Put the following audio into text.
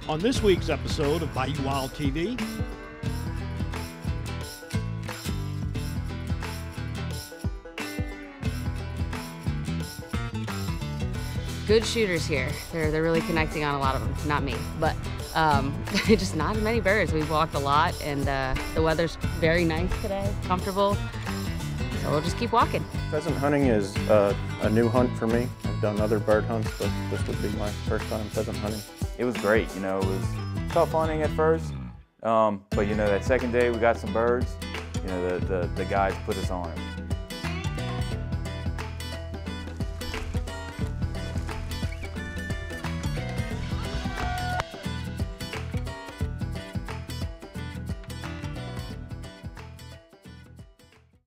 On this week's episode of Bayou Wild TV, good shooters here. They're really connecting on a lot of them. Not me, but just not as many birds. We've walked a lot, and the weather's very nice today, comfortable. So we'll just keep walking. Pheasant hunting is a new hunt for me. I've done other bird hunts, but this would be my first time pheasant hunting. It was great, you know, it was tough hunting at first, but you know, that second day we got some birds, you know, the guides put us on it.